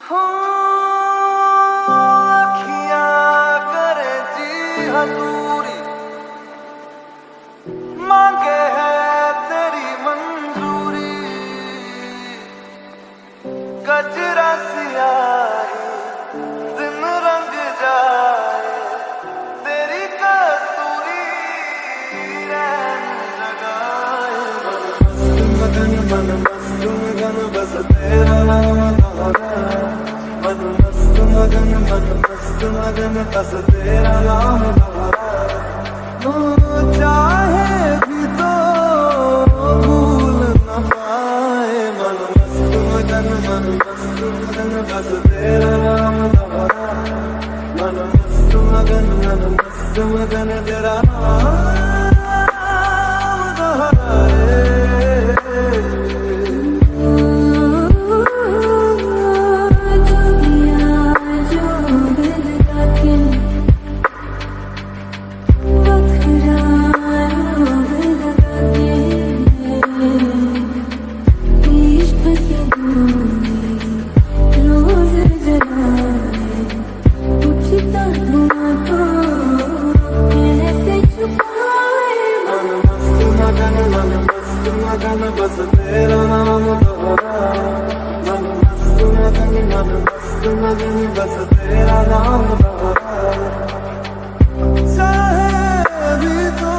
हो अखियां करे जी हजूरी, मांगे है तेरी मंजूरी। गजरा सियाही दिन रंग जाए, तेरी कस्तूरी रैन जगाए। मगन मन मस्त मगन बस तेरा नाम दोहराए। मन मस्त मगन बस तेरा नाम दोहराए। चाहे भी तो भूल न पाए। मन मस्त मगन बस तेरा नाम दोहराए। मन मस्त मगन तेरा नाम दोहराए। मगन बस तेरा नाम दोहराए। मन मस्त मगन बस तेरा नाम दोहराए। चाहे भी तो